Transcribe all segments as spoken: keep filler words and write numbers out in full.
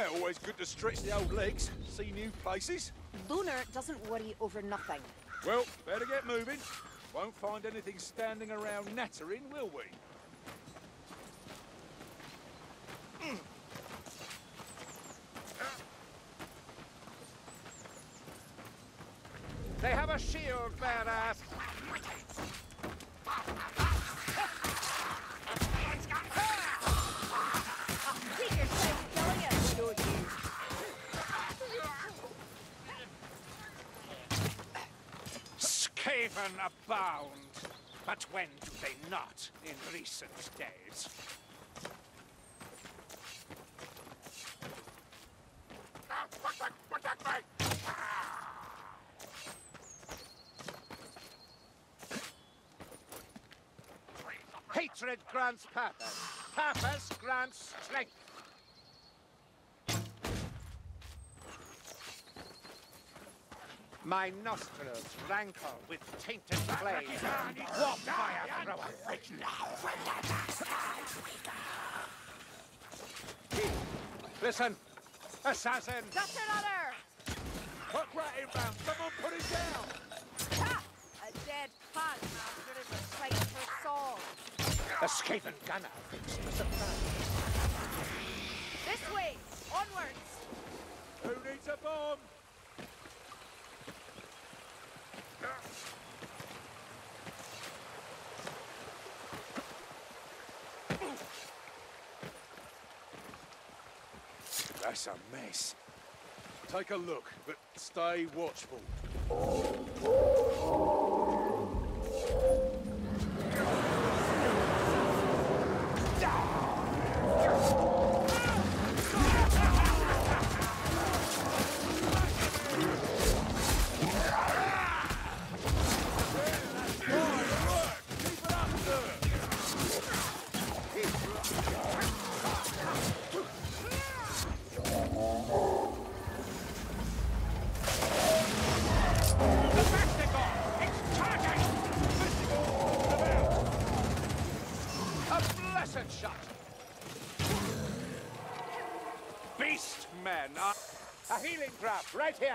Yeah, always good to stretch the old legs, see new places. Lunar doesn't worry over nothing. Well, better get moving. Won't find anything standing around nattering, will we? Mm. They have a shield bearer. Take your time killing it, don't you? Skaven abound. But when do they not in recent days? Hatred grants purpose. Purpose grants strength. My nostrils rankle with tainted flame. Warp fire thrower. Listen, assassin! Just another! Fuck right inbound, someone put it down! Ha! A dead pun master is a sight for song. A Skaven gunner thinks of a surprise. This way! Onwards! Who needs a bomb? That's a mess. Take a look, but stay watchful. Beast men are... A healing trap, right here!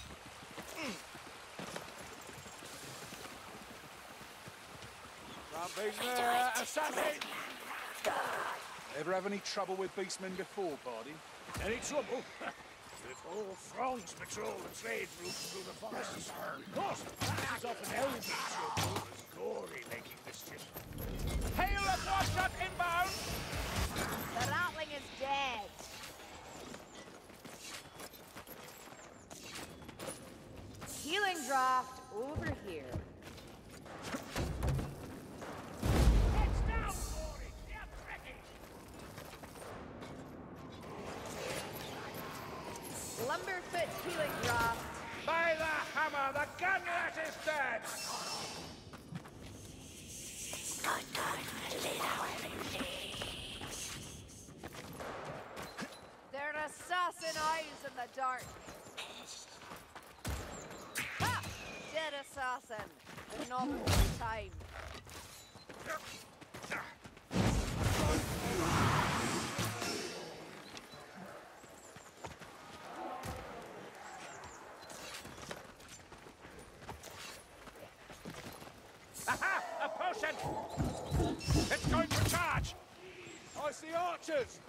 Something there, assassin! Ever have any trouble with beastmen before, Bardi? Any trouble? Before Franz patrol the trade route through the forests. Of course, he's often elvish trouble as gory making mischief. Hail of Warshot inbound! The Ratling is dead. Healing draft over here. Heads down, Cory! They're tricky! Lumberfoot healing draft. By the hammer, the gunlet is dead! Good, good. Lead our Their assassin eyes in the dark. Ha! Dead assassin. But not for time. Aha! A potion! It's going to charge! I see archers!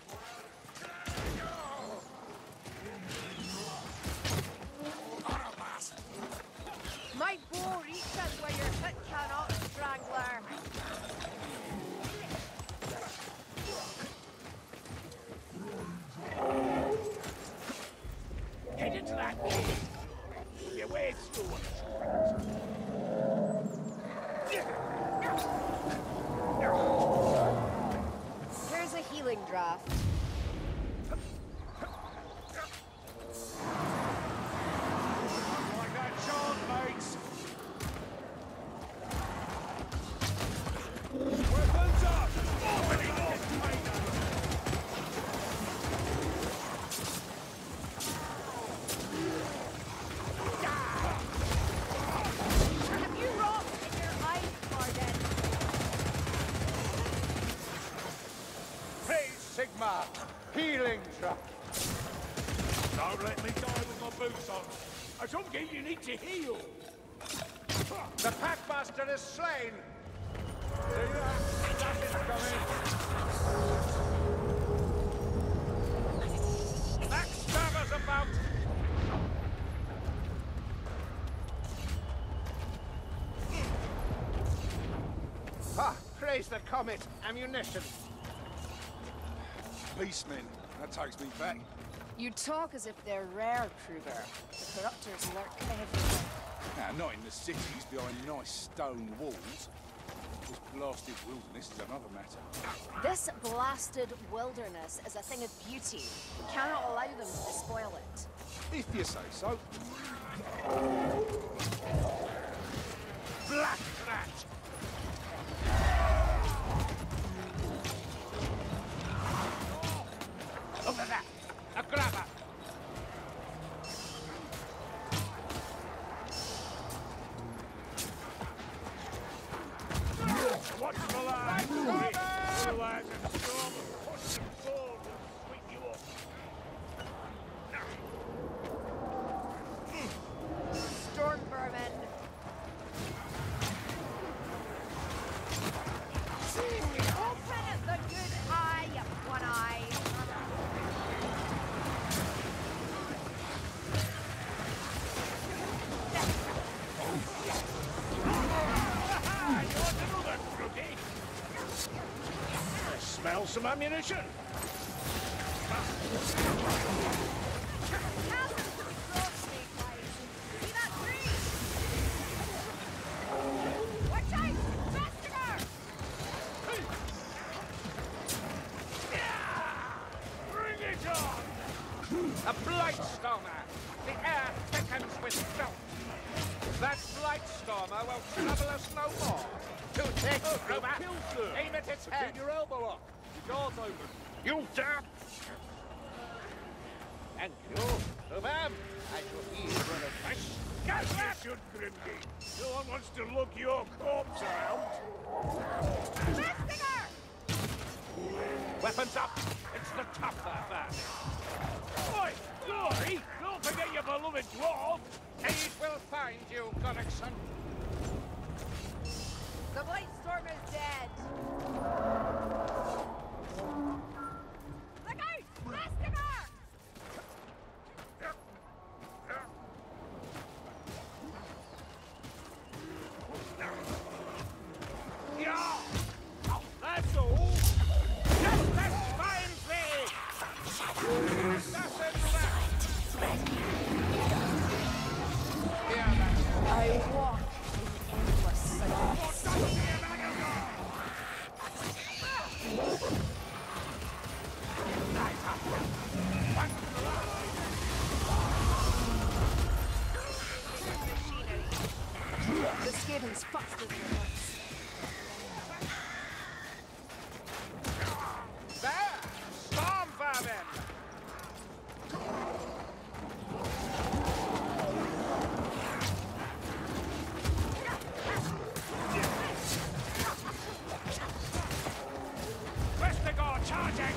My bow reaches where your foot cannot, Strangler. Head into that cave. Your way through it. Here's a healing draft. Don't let me die with my boots on. I don't think you need to heal. The Packmaster is slain! See that? Nothing's coming. Backstabber's about! Ah, praise the comet! Ammunition! Beastmen. That takes me back. You talk as if they're rare, Kruger. The corruptors lurk everywhere. Now, not in the cities behind nice stone walls. This blasted wilderness is another matter. This blasted wilderness is a thing of beauty. We cannot allow them to spoil it. If you say so. Black rat! Over there! A grabber! Watch the line! Otherwise, a storm of push and fall will sweep you off. Storm vermin. Open the good eye, one eye. Smell some ammunition. Bring it on! A Blightstormer! The air thickens with stealth! That Blightstormer will trouble us no more! To take, Oh, Grover! kill, sir. Aim at its So head! keep your elbow up. Your guard's open. You dare! And you, Grover, I shall be one of us. As you should, Grimgate. No one wants to look your corpse around. Weapons up! It's the tougher man! Oi, Glory! Don't forget your beloved dwarf! Aid will find you, Gullickson! The Blightstorm is dead. Look out! Vestigar! Yeah! That's all! Just as fine thing! Assassin left! Here, that's I walk in endless silence. The Skaven's faster than us. there! Storm vermin! Vestigar charging!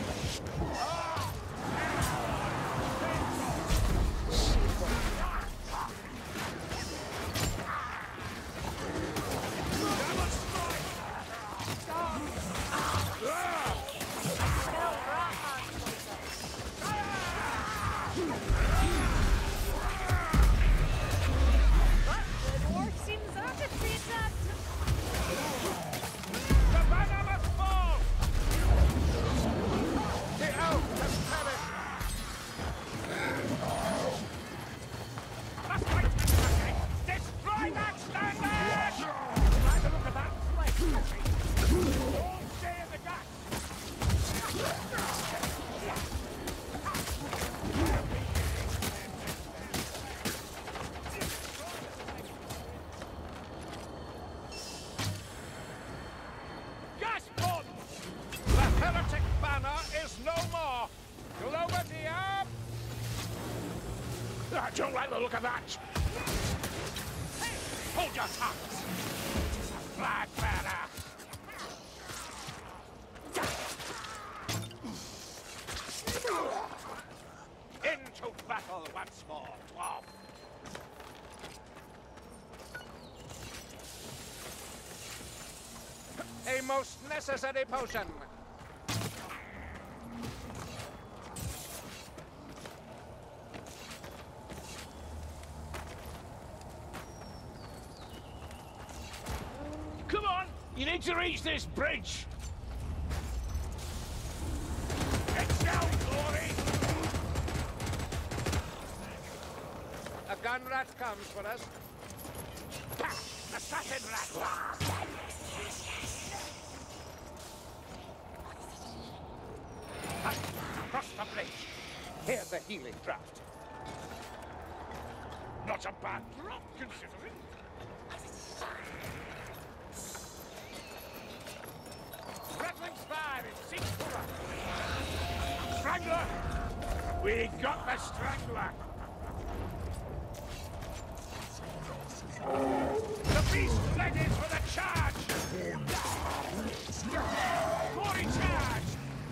The dwarf seems agitated. The banner must fall! The elf has perished! Must fight! Destroy that standard! By the look of that flesh, all stay in the gap! Gas bomb! The heretic banner is no more! Glover Diab! I don't like the look of that! Hey, hold your tongues! Flag bearer! Into battle! once more, dwarf. A most necessary potion. Come on! You need to reach this bridge! Get down, Glory! A gun rat comes for us. Ha! Assassin rat! Ha! Cross the bridge! Here's the healing draft. Not a bad drop, considering. Rattling fire in six cover. Strangler! We got the Strangler! The beast ready for the charge! Glory charge!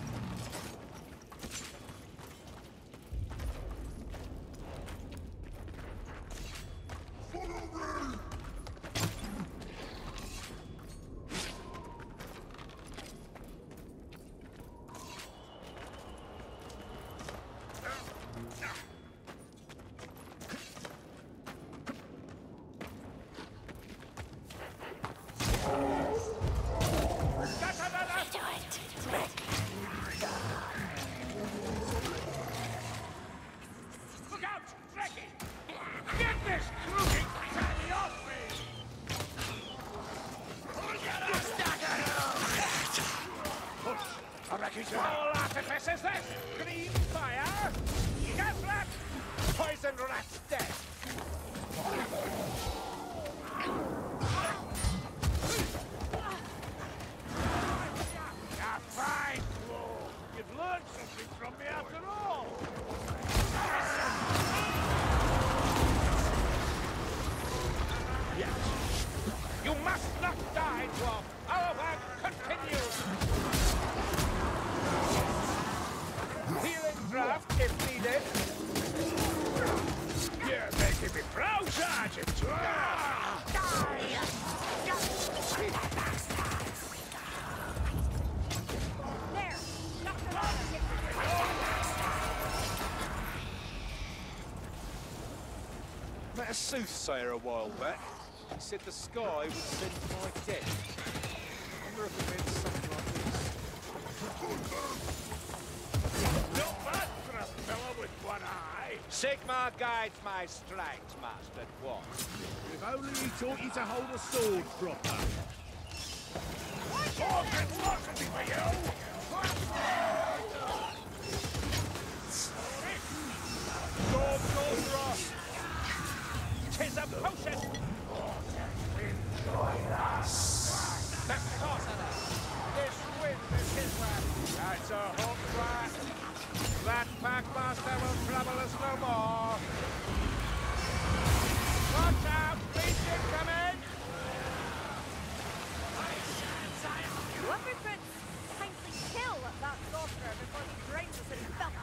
Look out! Trekkie! Get this crooked fatty off me! I reckon so. All artificers this! Green fire! Get black! Poison rats dead! Ah, fine, Flo! You've learned something from me after all! Yes. You must not die, dwarf! Our work continues! Healing draft if needed. You're making me proud, Sergeant! There! Knock them out! Met a soothsayer a while back. He said the sky would send my death. I wonder if it meant something like this. Not bad for a fellow with one eye! Sigmar guides my strikes, Master Dwarf. If only he taught you to hold a sword proper. Oh, good philosophy for you! Sword, sword, rock! Tis a potion! The sorcerer! This wind is his wrath! That's a hook rat! That Packmaster will trouble us no more! Watch out! Legion coming! Lumberfoots kindly kill that sorcerer before he drains us in filth.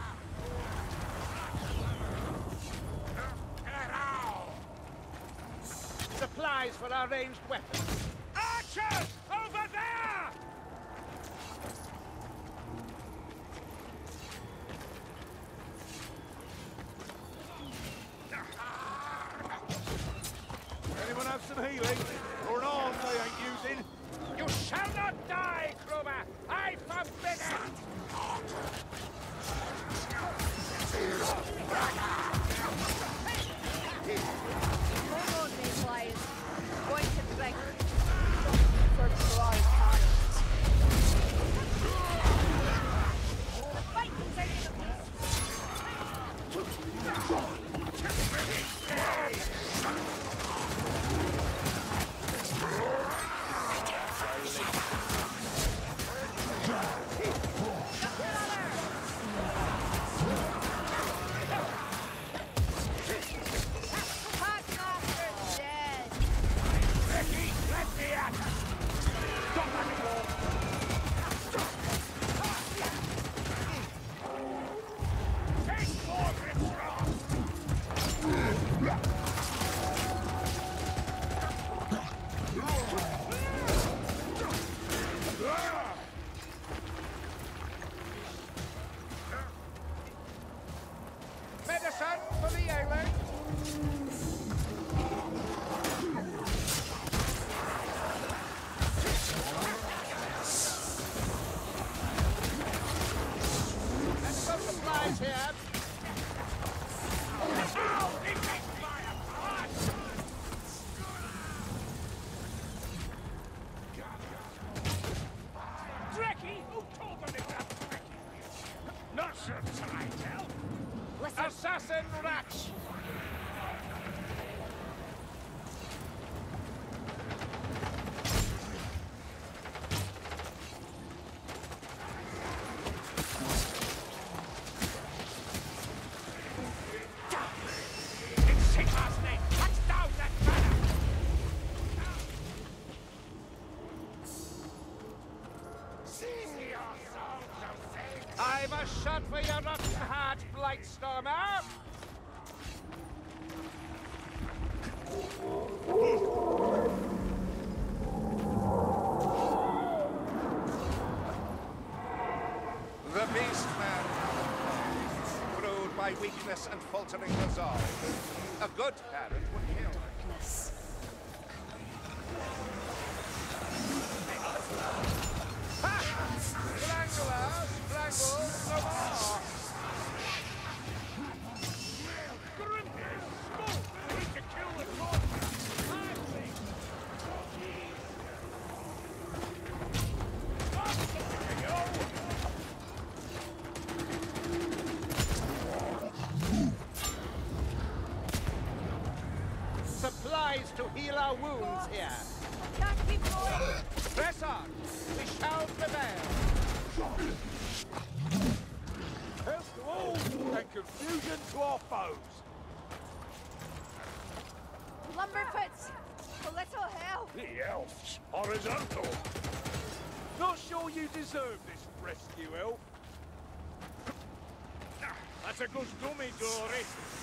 Supplies for our ranged weapons. Archers! Over there! Anyone have some healing? Or an arm they ain't using? You shall not die, Kruber! I forbid it! Hold on, Mayflies. Going to drink. For dry times. The fight continues. Packmaster's dead. Ricky, let me at! Stop that ball! Take more, Grimstroth! sun for the ailing. Let's some supplies here. Ow! He makes fire! Drecky! Who told them it was Drecky? Not sure till I tell. Listen, Assassin rats! It's Sigmar's name! Touch down that banner! See your souls of fate! I've a shot for your rotten heart, Blightstormer! The Beastman, ruled by weakness and faltering resolve. A good parent would kill. darkness. Ha! Stranglers, strangled no more! Grimnir! Smoke! We need to kill the monster! Quietly! Supplies to heal our wounds here. Can't keep going. Press on. We shall prevail. Health to all, and confusion to our foes! Lumberfoots, a little help. The elves, horizontal! Not sure you deserve this rescue, elf. That's a good dummy, Dory.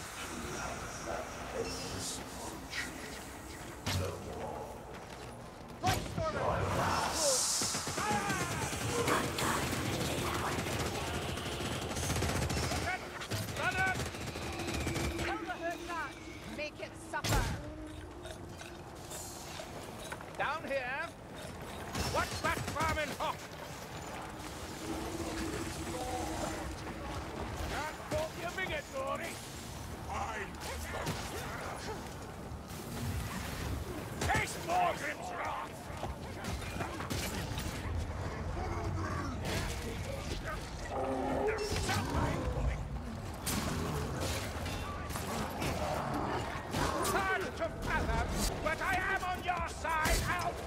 Make it suffer. Down here. What's that farming hook? Can't fault your bigot, Dory. Fine. Taste Morgrim's wrath! Hard to fathom, but I am on your side, Alf!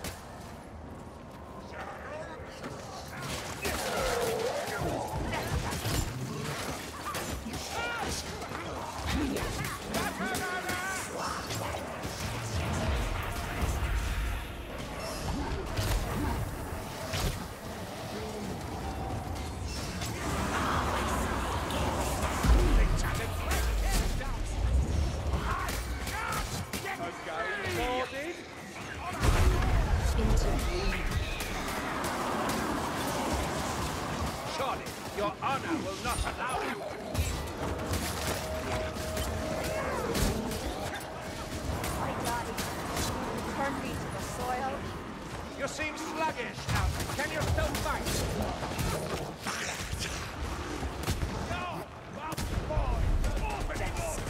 Surely, your honor will not allow you. My God, turn me to the soil. You seem sluggish, Alf. Can you still fight? No! Well, boy! Open it up!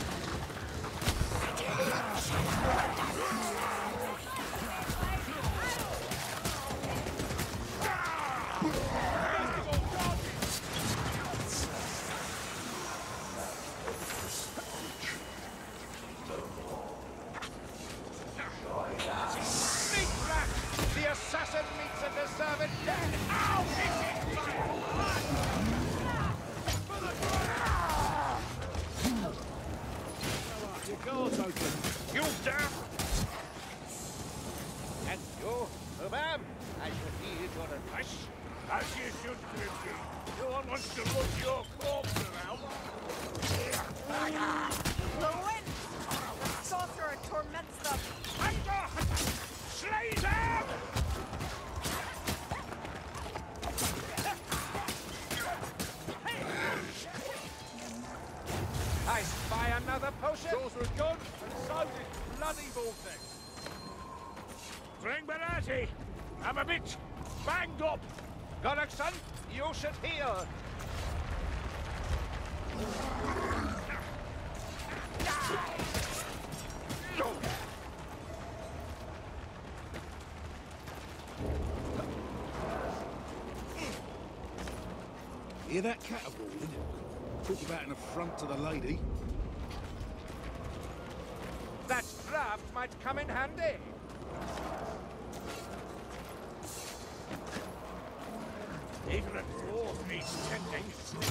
Meat rat! The assassin meets a deserved death! Ow! This is fire! Your door's open. You damn! And you, oh, ma'am, I should heed your advice. As you should, Grimsby. No one wants to rush your corpse around. The wind! The sorcerer torments them. Anger! Slay them! I Christ, buy another potion? Sorcerer's gone, and so did bloody Vortex. Bring Berati! I'm a bit banged up. Goddockson, you should heal. Hear that caterwauling? Talk about an affront to the lady. That draft might come in handy. Even a dwarf needs tending.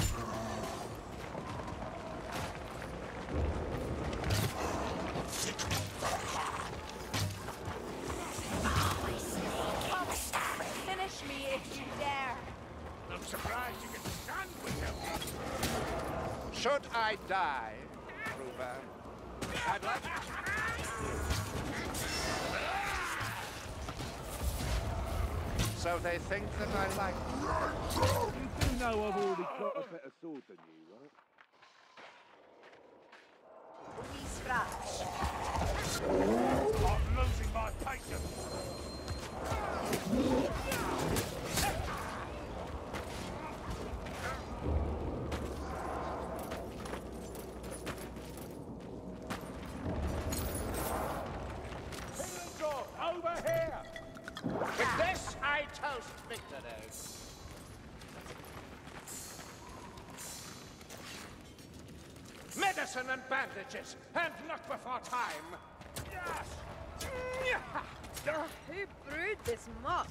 Finish me if you dare. I'm surprised you can stand with him. Should I die, Ruber? I'd like So they think that I like You do know I've already got a better sword than you, right? We scratch. I'm losing my patience. over here. With this, I toast victory. Medicine and bandages, and not before time. Yes. Who brewed this muck?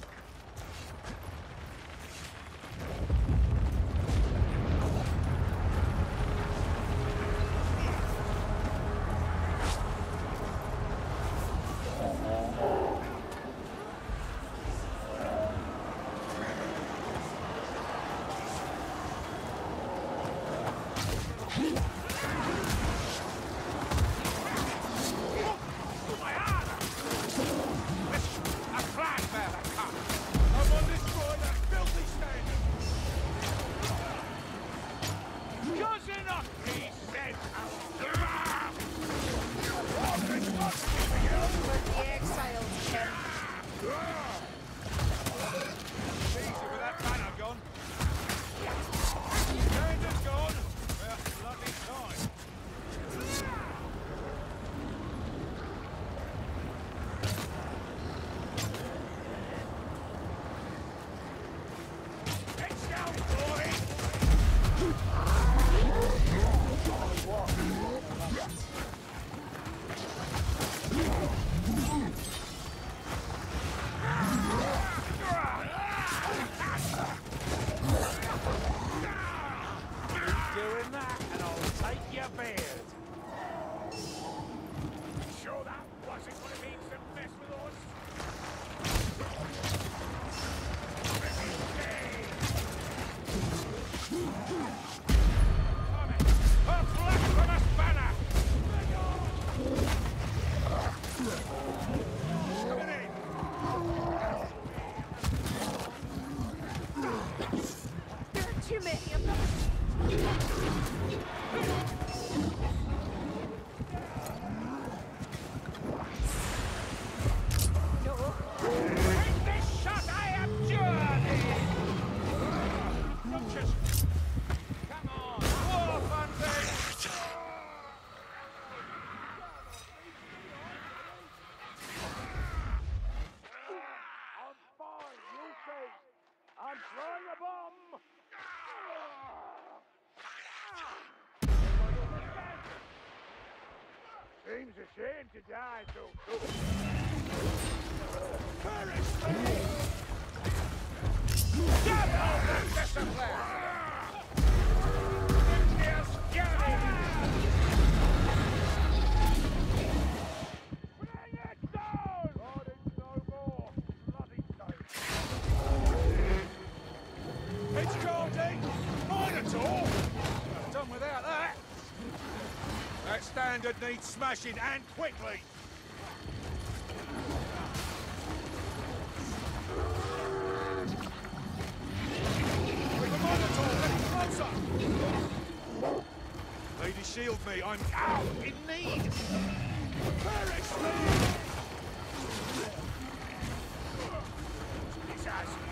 Seems a shame to die so soon. Perish me! Get over discipline! Yes, get it! Bring it down! God, it's no more. Bloody sight. It's Gordy! Minotaur! I've done without that! That standard needs smashing, and quickly! With the Minotaur getting closer! Lady shield me. I'm ow, in need. He's asking